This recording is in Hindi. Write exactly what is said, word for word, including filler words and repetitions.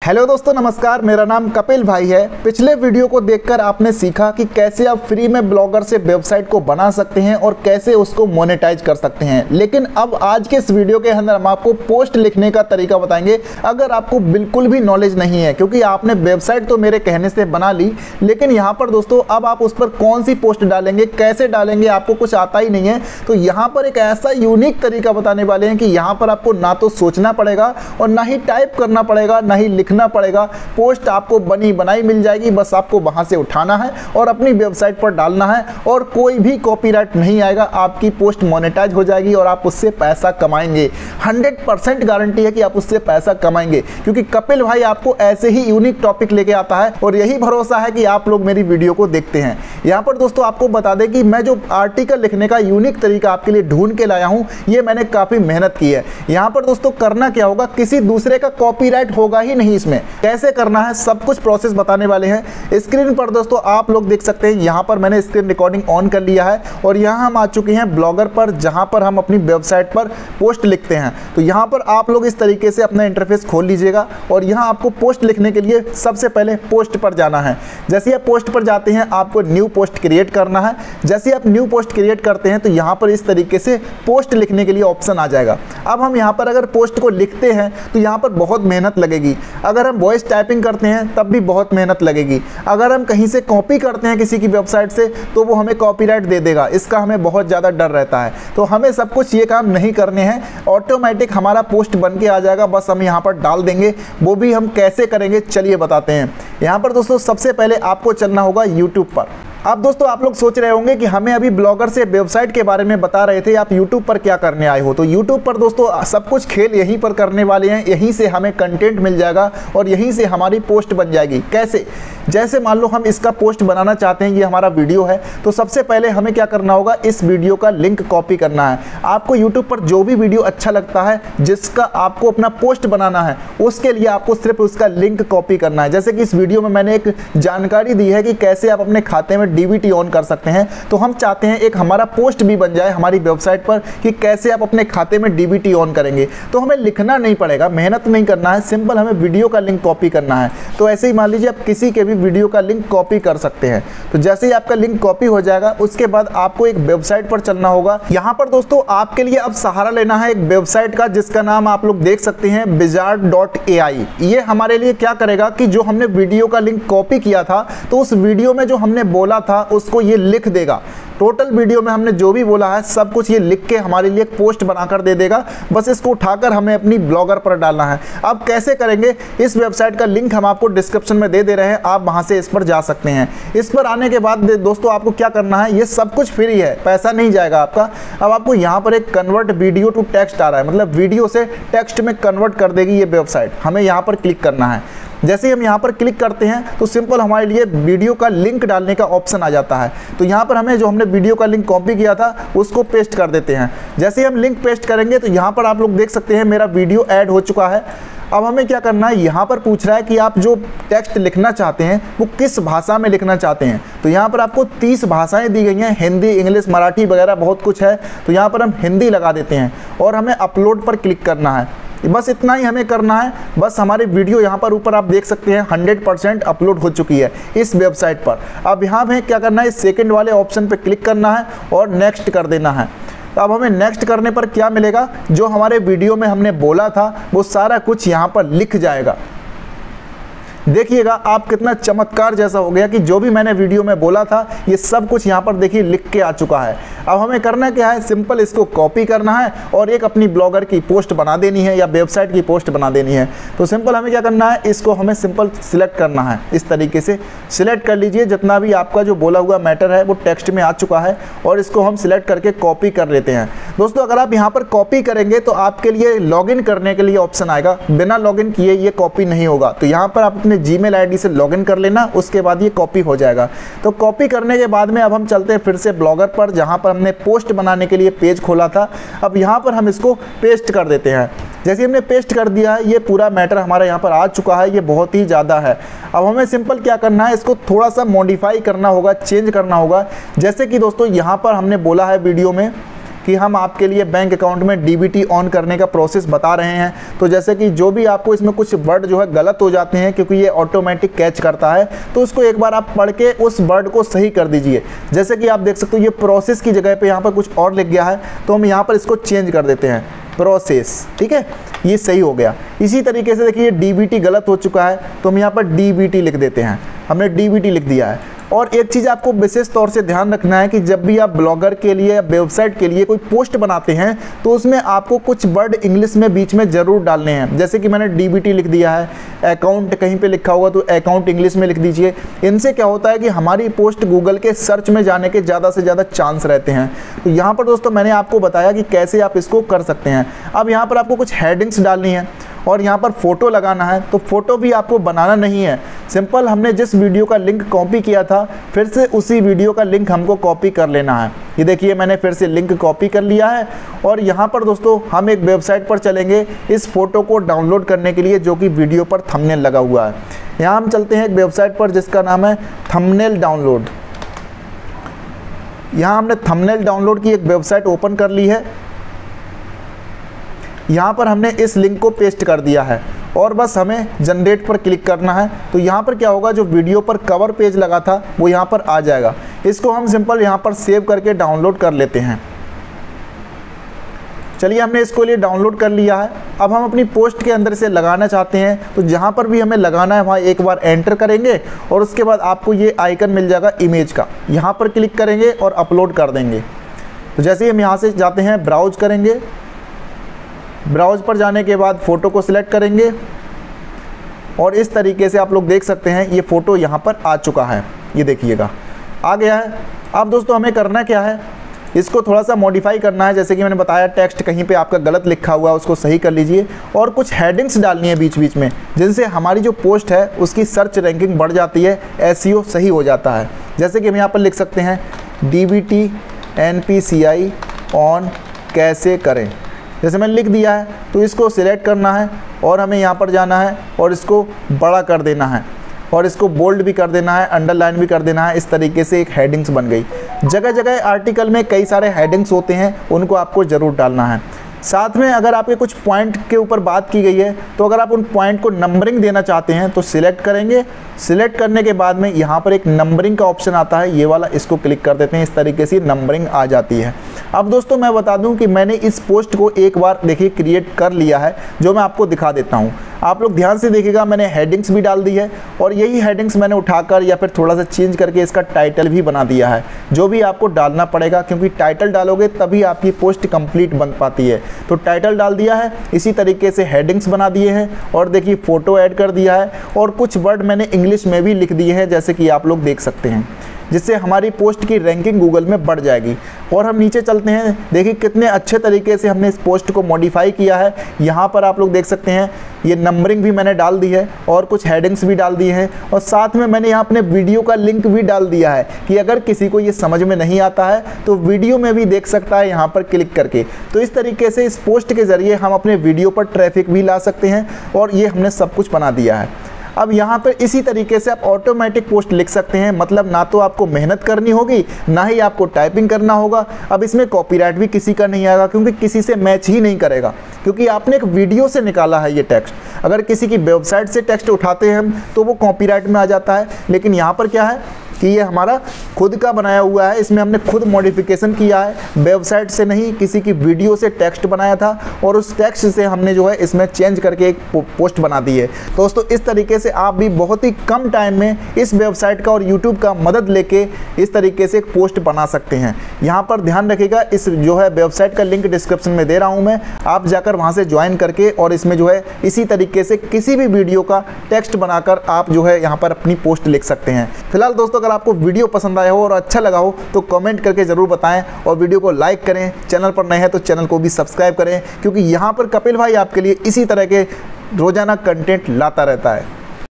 हेलो दोस्तों, नमस्कार। मेरा नाम कपिल भाई है। पिछले वीडियो को देखकर आपने सीखा कि कैसे आप फ्री में ब्लॉगर से वेबसाइट को बना सकते हैं और कैसे उसको मोनेटाइज कर सकते हैं। लेकिन अब आज के इस वीडियो के अंदर हम आपको पोस्ट लिखने का तरीका बताएंगे। अगर आपको बिल्कुल भी नॉलेज नहीं है, क्योंकि आपने वेबसाइट तो मेरे कहने से बना ली, लेकिन यहाँ पर दोस्तों अब आप उस पर कौन सी पोस्ट डालेंगे, कैसे डालेंगे, आपको कुछ आता ही नहीं है, तो यहाँ पर एक ऐसा यूनिक तरीका बताने वाले हैं कि यहाँ पर आपको ना तो सोचना पड़ेगा और ना ही टाइप करना पड़ेगा, ना ही लिखना पड़ेगा। पोस्ट आपको बनी बनाई मिल जाएगी, बस आपको वहां से उठाना है और अपनी वेबसाइट पर डालना है और कोई भी कॉपीराइट नहीं आएगा। आपकी पोस्ट मोनेटाइज हो जाएगी और आप उससे पैसा कमाएंगे। हंड्रेड परसेंट गारंटी है कि आप उससे पैसा कमाएंगे, क्योंकि कपिल भाई आपको ऐसे ही यूनिक टॉपिक लेके आता है और यही भरोसा है कि आप लोग मेरी वीडियो को देखते हैं। यहाँ पर दोस्तों आपको बता दें कि मैं जो आर्टिकल लिखने का यूनिक तरीका आपके लिए ढूंढ के लाया हूँ, ये मैंने काफी मेहनत की है। यहाँ पर दोस्तों करना क्या होगा, किसी दूसरे का कॉपीराइट होगा ही नहीं। इसमें कैसे करना है सब कुछ प्रोसेस बताने वाले हैं। स्क्रीन पर दोस्तों आप लोग देख सकते हैं, यहाँ पर मैंने स्क्रीन रिकॉर्डिंग ऑन कर लिया है और यहाँ हम आ चुके हैं ब्लॉगर पर, जहाँ पर हम अपनी वेबसाइट पर पोस्ट लिखते हैं। तो यहाँ पर आप लोग इस तरीके से अपना इंटरफेस खोल लीजिएगा और यहाँ आपको पोस्ट लिखने के लिए सबसे पहले पोस्ट पर जाना है। जैसे आप पोस्ट पर जाते हैं आपको न्यू पोस्ट क्रिएट करना है। जैसे आप न्यू पोस्ट क्रिएट करते हैं तो यहाँ पर इस तरीके से पोस्ट लिखने के लिए ऑप्शन आ जाएगा। अब हम यहाँ पर अगर पोस्ट को लिखते हैं तो यहाँ पर बहुत मेहनत लगेगी। अगर हम वॉइस टाइपिंग करते हैं तब भी बहुत मेहनत लगेगी। अगर हम कहीं से कॉपी करते हैं किसी की वेबसाइट से तो वो हमें कॉपीराइट दे देगा, इसका हमें बहुत ज़्यादा डर रहता है। तो हमें सब कुछ ये काम नहीं करने हैं, ऑटोमेटिक हमारा पोस्ट बन के आ जाएगा, बस हम यहाँ पर डाल देंगे। वो भी हम कैसे करेंगे चलिए बताते हैं। यहाँ पर दोस्तों सबसे पहले आपको चलना होगा यूट्यूब पर। अब दोस्तों आप लोग सोच रहे होंगे कि हमें अभी ब्लॉगर से वेबसाइट के बारे में बता रहे थे, आप यूट्यूब पर क्या करने आए हो। तो यूट्यूब पर दोस्तों सब कुछ खेल यहीं पर करने वाले हैं, यहीं से हमें कंटेंट मिल जाएगा और यहीं से हमारी पोस्ट बन जाएगी। कैसे? जैसे मान लो हम इसका पोस्ट बनाना चाहते हैं, ये हमारा वीडियो है, तो सबसे पहले हमें क्या करना होगा, इस वीडियो का लिंक कॉपी करना है। आपको यूट्यूब पर जो भी वीडियो अच्छा लगता है जिसका आपको अपना पोस्ट बनाना है, उसके लिए आपको सिर्फ उसका लिंक कॉपी करना है। जैसे कि इस वीडियो में मैंने एक जानकारी दी है कि कैसे आप अपने खाते में डीबीटी ऑन कर सकते हैं, तो हम चाहते हैं एक हमारा पोस्ट भी बन जाए हमारी वेबसाइट पर कि कैसे आप अपने खाते में डीबीटी ऑन करेंगे। तो हमें लिखना नहीं पड़ेगा, मेहनत नहीं करना है, सिंपल हमें वीडियो का लिंक कॉपी करना है। तो ऐसे ही मान लीजिए आप किसी के भी वीडियो का लिंक कॉपी कर सकते हैं। तो जैसे ही आपका लिंक कॉपी हो जाएगा उसके बाद आपको एक वेबसाइट पर चलना होगा। यहाँ पर दोस्तों आपके लिए अब सहारा लेना है एक वेबसाइट का, जिसका नाम आप लोग देख सकते हैं विजार्ड डॉट ए आई। ये हमारे लिए क्या करेगा कि जो हमने वीडियो का लिंक कॉपी किया था तो उस वीडियो में जो हमने बोला था उसको ये लिख देगा। टोटल वीडियो में हमने जो भी बोला है सब कुछ ये लिख के हमारे लिए एक पोस्ट बनाकर दे देगा। बस इसको उठाकर हमें अपनी ब्लॉगर पर डालना है। अब कैसे करेंगे, इस वेबसाइट का लिंक हम आपको डिस्क्रिप्शन में दे दे रहे हैं, आप वहां से इस पर जा सकते हैं। इस पर आने के बाद दोस्तों आपको क्या करना है, ये सब कुछ फ्री है, पैसा नहीं जाएगा आपका। अब आपको यहाँ पर एक कन्वर्ट वीडियो टू टेक्स्ट आ रहा है, मतलब वीडियो से टेक्स्ट में कन्वर्ट कर देगी ये वेबसाइट। हमें यहाँ पर क्लिक करना है। जैसे ही हम यहाँ पर क्लिक करते हैं तो सिंपल हमारे लिए वीडियो का लिंक डालने का ऑप्शन आ जाता है। तो यहाँ पर हमें जो हमने वीडियो का लिंक कॉपी किया था उसको पेस्ट कर देते हैं। जैसे ही हम लिंक पेस्ट करेंगे तो यहाँ पर आप लोग देख सकते हैं मेरा वीडियो ऐड हो चुका है। अब हमें क्या करना है, यहाँ पर पूछ रहा है कि आप जो टेक्स्ट लिखना चाहते हैं वो किस भाषा में लिखना चाहते हैं। तो यहाँ पर आपको तीस भाषाएं दी गई हैं, हिंदी, इंग्लिश, मराठी वगैरह बहुत कुछ है। तो यहाँ पर हम हिंदी लगा देते हैं और हमें अपलोड पर क्लिक करना है। बस इतना ही हमें करना है। बस हमारी वीडियो यहाँ पर ऊपर आप देख सकते हैं हंड्रेड परसेंट अपलोड हो चुकी है इस वेबसाइट पर। अब यहाँ हमें क्या करना है, इस सेकंड वाले ऑप्शन पे क्लिक करना है और नेक्स्ट कर देना है। तो अब हमें नेक्स्ट करने पर क्या मिलेगा, जो हमारे वीडियो में हमने बोला था वो सारा कुछ यहाँ पर लिख जाएगा। देखिएगा आप कितना चमत्कार जैसा हो गया कि जो भी मैंने वीडियो में बोला था ये सब कुछ यहाँ पर देखिए लिख के आ चुका है। अब हमें करना क्या है, सिंपल इसको कॉपी करना है और एक अपनी ब्लॉगर की पोस्ट बना देनी है या वेबसाइट की पोस्ट बना देनी है। तो सिंपल हमें क्या करना है, इसको हमें सिंपल सिलेक्ट करना है। इस तरीके से सिलेक्ट कर लीजिए, जितना भी आपका जो बोला हुआ मैटर है वो टेक्स्ट में आ चुका है और इसको हम सिलेक्ट करके कॉपी कर लेते हैं। दोस्तों अगर आप यहाँ पर कॉपी करेंगे तो आपके लिए लॉगिन करने के लिए ऑप्शन आएगा, बिना लॉगिन किए ये कॉपी नहीं होगा। तो यहाँ पर आप अपने जीमेल आईडी से लॉगिन कर लेना, उसके बाद ये कॉपी हो जाएगा। तो कॉपी करने के बाद में अब हम चलते हैं फिर से ब्लॉगर पर, जहाँ पर हमने पोस्ट बनाने के लिए पेज खोला था। अब यहाँ पर हम इसको पेस्ट कर देते हैं। जैसे हमने पेस्ट कर दिया है ये पूरा मैटर हमारा यहाँ पर आ चुका है, ये बहुत ही ज़्यादा है। अब हमें सिंपल क्या करना है, इसको थोड़ा सा मॉडिफाई करना होगा, चेंज करना होगा। जैसे कि दोस्तों यहाँ पर हमने बोला है वीडियो में कि हम आपके लिए बैंक अकाउंट में डीबीटी ऑन करने का प्रोसेस बता रहे हैं। तो जैसे कि जो भी आपको इसमें कुछ वर्ड जो है गलत हो जाते हैं, क्योंकि ये ऑटोमेटिक कैच करता है, तो उसको एक बार आप पढ़ के उस वर्ड को सही कर दीजिए। जैसे कि आप देख सकते हो ये प्रोसेस की जगह पे यहाँ पर कुछ और लिख गया है, तो हम यहाँ पर इसको चेंज कर देते हैं प्रोसेस, ठीक है, ये सही हो गया। इसी तरीके से देखिए डीबीटी गलत हो चुका है, तो हम यहाँ पर डीबीटी लिख देते हैं, हमने डीबीटी लिख दिया है। और एक चीज़ आपको विशेष तौर से ध्यान रखना है कि जब भी आप ब्लॉगर के लिए या वेबसाइट के लिए कोई पोस्ट बनाते हैं तो उसमें आपको कुछ वर्ड इंग्लिश में बीच में ज़रूर डालने हैं। जैसे कि मैंने डीबीटी लिख दिया है, अकाउंट कहीं पे लिखा होगा तो अकाउंट इंग्लिश में लिख दीजिए। इनसे क्या होता है कि हमारी पोस्ट गूगल के सर्च में जाने के ज़्यादा से ज़्यादा चांस रहते हैं। तो यहाँ पर दोस्तों मैंने आपको बताया कि कैसे आप इसको कर सकते हैं। अब यहाँ पर आपको कुछ हेडिंग्स डालनी है और यहाँ पर फोटो लगाना है। तो फोटो भी आपको बनाना नहीं है, सिंपल हमने जिस वीडियो का लिंक कॉपी किया था फिर से उसी वीडियो का लिंक हमको कॉपी कर लेना है। ये देखिए मैंने फिर से लिंक कॉपी कर लिया है और यहाँ पर दोस्तों हम एक वेबसाइट पर चलेंगे इस फोटो को डाउनलोड करने के लिए, जो कि वीडियो पर थंबनेल लगा हुआ है। यहाँ हम चलते हैं एक वेबसाइट पर जिसका नाम है थंबनेल डाउनलोड। यहाँ हमने थंबनेल डाउनलोड की एक वेबसाइट ओपन कर ली है। यहाँ पर हमने इस लिंक को पेस्ट कर दिया है और बस हमें जनरेट पर क्लिक करना है। तो यहाँ पर क्या होगा, जो वीडियो पर कवर पेज लगा था वो यहाँ पर आ जाएगा। इसको हम सिंपल यहाँ पर सेव करके डाउनलोड कर लेते हैं। चलिए हमने इसको लिए डाउनलोड कर लिया है। अब हम अपनी पोस्ट के अंदर से लगाना चाहते हैं, तो जहाँ पर भी हमें लगाना है वहाँ एक बार एंटर करेंगे और उसके बाद आपको ये आइकन मिल जाएगा इमेज का, यहाँ पर क्लिक करेंगे और अपलोड कर देंगे। तो जैसे ही हम यहाँ से जाते हैं ब्राउज करेंगे, ब्राउज पर जाने के बाद फ़ोटो को सिलेक्ट करेंगे और इस तरीके से आप लोग देख सकते हैं ये फ़ोटो यहाँ पर आ चुका है। ये देखिएगा आ गया है। अब दोस्तों हमें करना क्या है, इसको थोड़ा सा मॉडिफाई करना है। जैसे कि मैंने बताया टेक्स्ट कहीं पे आपका गलत लिखा हुआ है उसको सही कर लीजिए और कुछ हेडिंग्स डालनी है बीच बीच में, जिनसे हमारी जो पोस्ट है उसकी सर्च रैंकिंग बढ़ जाती है, एसईओ सही हो जाता है। जैसे कि हम यहाँ पर लिख सकते हैं डीबीटी एनपीसीआई ऑन कैसे करें। जैसे मैंने लिख दिया है तो इसको सिलेक्ट करना है और हमें यहाँ पर जाना है और इसको बड़ा कर देना है और इसको बोल्ड भी कर देना है, अंडरलाइन भी कर देना है। इस तरीके से एक हेडिंग्स बन गई। जगह जगह आर्टिकल में कई सारे हेडिंग्स होते हैं, उनको आपको ज़रूर डालना है। साथ में अगर आपके कुछ पॉइंट के ऊपर बात की गई है तो अगर आप उन पॉइंट को नंबरिंग देना चाहते हैं तो सिलेक्ट करेंगे। सिलेक्ट करने के बाद में यहाँ पर एक नंबरिंग का ऑप्शन आता है, ये वाला, इसको क्लिक कर देते हैं। इस तरीके से नंबरिंग आ जाती है। अब दोस्तों मैं बता दूं कि मैंने इस पोस्ट को एक बार देखिए क्रिएट कर लिया है, जो मैं आपको दिखा देता हूँ। आप लोग ध्यान से देखिएगा, मैंने हेडिंग्स भी डाल दी है और यही हेडिंग्स मैंने उठाकर या फिर थोड़ा सा चेंज करके इसका टाइटल भी बना दिया है, जो भी आपको डालना पड़ेगा, क्योंकि टाइटल डालोगे तभी आपकी पोस्ट कंप्लीट बन पाती है। तो टाइटल डाल दिया है, इसी तरीके से हेडिंग्स बना दिए हैं और देखिए फ़ोटो ऐड कर दिया है और कुछ वर्ड मैंने इंग्लिश में भी लिख दिए हैं, जैसे कि आप लोग देख सकते हैं, जिससे हमारी पोस्ट की रैंकिंग गूगल में बढ़ जाएगी। और हम नीचे चलते हैं, देखिए कितने अच्छे तरीके से हमने इस पोस्ट को मॉडिफाई किया है। यहाँ पर आप लोग देख सकते हैं ये नंबरिंग भी मैंने डाल दी है और कुछ हेडिंग्स भी डाल दिए हैं और साथ में मैंने यहाँ अपने वीडियो का लिंक भी डाल दिया है कि अगर किसी को ये समझ में नहीं आता है तो वीडियो में भी देख सकता है यहाँ पर क्लिक करके। तो इस तरीके से इस पोस्ट के ज़रिए हम अपने वीडियो पर ट्रैफिक भी ला सकते हैं और ये हमने सब कुछ बना दिया है। अब यहाँ पर इसी तरीके से आप ऑटोमेटिक पोस्ट लिख सकते हैं, मतलब ना तो आपको मेहनत करनी होगी ना ही आपको टाइपिंग करना होगा। अब इसमें कॉपीराइट भी किसी का नहीं आएगा, क्योंकि किसी से मैच ही नहीं करेगा, क्योंकि आपने एक वीडियो से निकाला है ये टेक्स्ट। अगर किसी की वेबसाइट से टेक्स्ट उठाते हैं हम तो वो कॉपीराइट में आ जाता है, लेकिन यहाँ पर क्या है कि ये हमारा खुद का बनाया हुआ है, इसमें हमने खुद मॉडिफिकेशन किया है, वेबसाइट से नहीं, किसी की वीडियो से टेक्स्ट बनाया था और उस टेक्स्ट से हमने जो है इसमें चेंज करके एक पोस्ट बना दी है। दोस्तों इस तरीके से आप भी बहुत ही कम टाइम में इस वेबसाइट का और यूट्यूब का मदद लेके इस तरीके से एक पोस्ट बना सकते हैं। यहाँ पर ध्यान रखिएगा, इस जो है वेबसाइट का लिंक डिस्क्रिप्शन में दे रहा हूँ मैं, आप जाकर वहाँ से ज्वाइन करके और इसमें जो है इसी तरीके से किसी भी वीडियो का टेक्स्ट बनाकर आप जो है यहाँ पर अपनी पोस्ट लिख सकते हैं। फिलहाल दोस्तों अगर आपको वीडियो पसंद आया हो और अच्छा लगा हो तो कमेंट करके ज़रूर बताएं और वीडियो को लाइक करें। चैनल पर नए हैं तो चैनल को भी सब्सक्राइब करें, क्योंकि यहाँ पर कपिल भाई आपके लिए इसी तरह के रोजाना कंटेंट लाता रहता है।